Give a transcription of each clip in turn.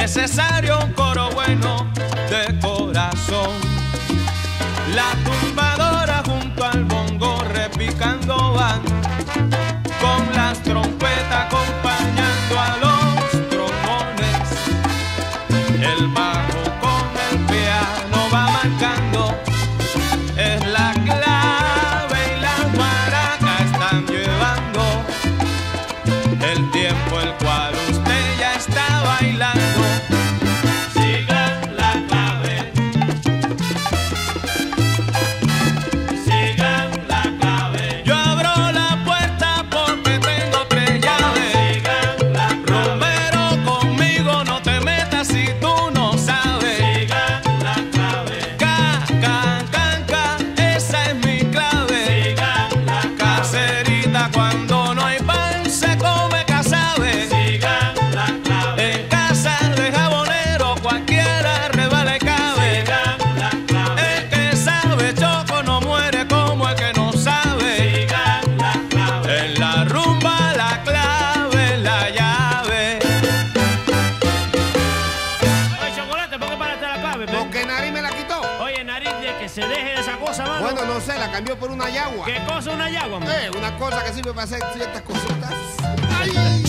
necesario un coro bueno de corazón. La tumbadora junto al bongo repicando van, con las trompetas acompañando a los trombones. El bajo con el piano va marcando, es la clave y las maracas están llevando el tiempo el cual usted ya está bailando. Sigan la clave, sigan la clave. Yo abro la puerta porque tengo 3 llaves. Sigan la clave. Romero, conmigo no te metas si tú no sabes. Sigan la clave. Ca, ca, can, ca, esa es mi clave. Sigan la clave. Caserita, cuando no hay pan se come casabe. Sigan la clave. En casa de jabonero cualquiera rebala y cabe. Sigan la clave. El que sabe choco no muere como el que no sabe. Sigan la clave. En la rumba la clave es la llave. Oye, Chocolate, ¿por qué paraste la clave? Porque Nariz me la quitó. Oye, Nariz, de que se deje de esa cosa, mano. Bueno, no sé, la cambió por una yagua. ¿Qué cosa es una yagua, mano? Una cosa que sirve para hacer ciertas cositas. ¡Ay!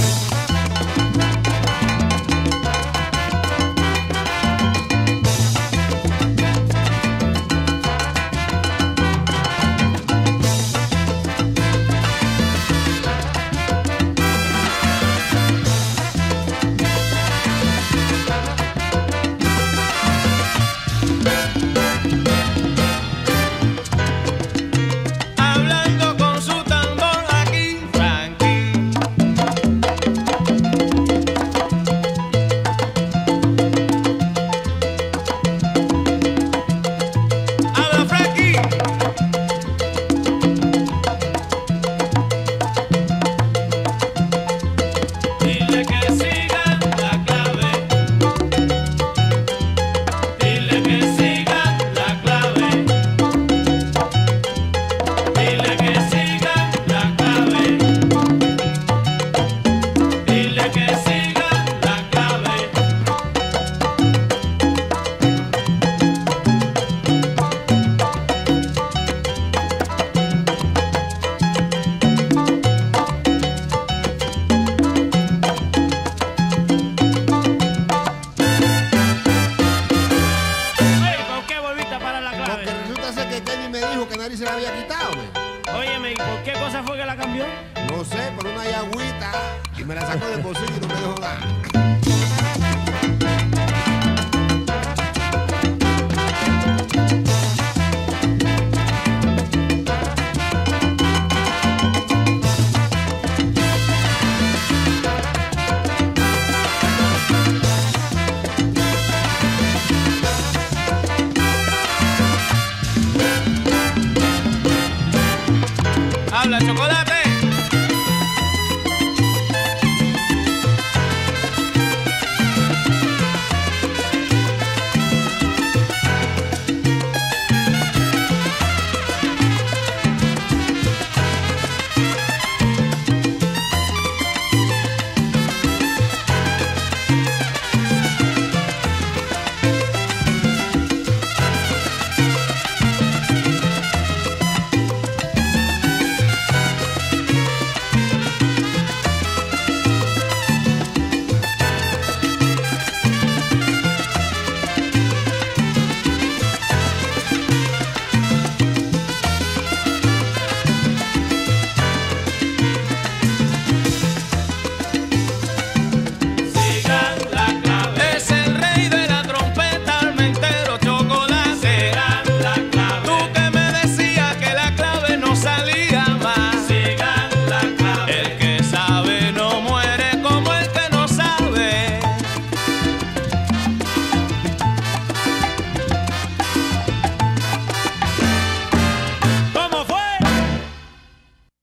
Hablando con su tambor aquí, Frankie. Habla, Frankie. Dile que sigan la clave. Dile que sigan la clave. Dile que sigan la clave. Dile que sigan la clave. Oye, ¿por qué volviste a parar la clave? Porque resulta ser que Kenny me dijo que Nariz se la había quitado, me. Óyeme, ¿y por qué cosa fue que la cambió? No sé, por una yagüita. Y me la sacó del bolsillo y no me dejó nada.